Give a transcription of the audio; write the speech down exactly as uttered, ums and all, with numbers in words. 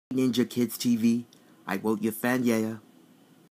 Ninja Kids T V. I vote your fan, yeah.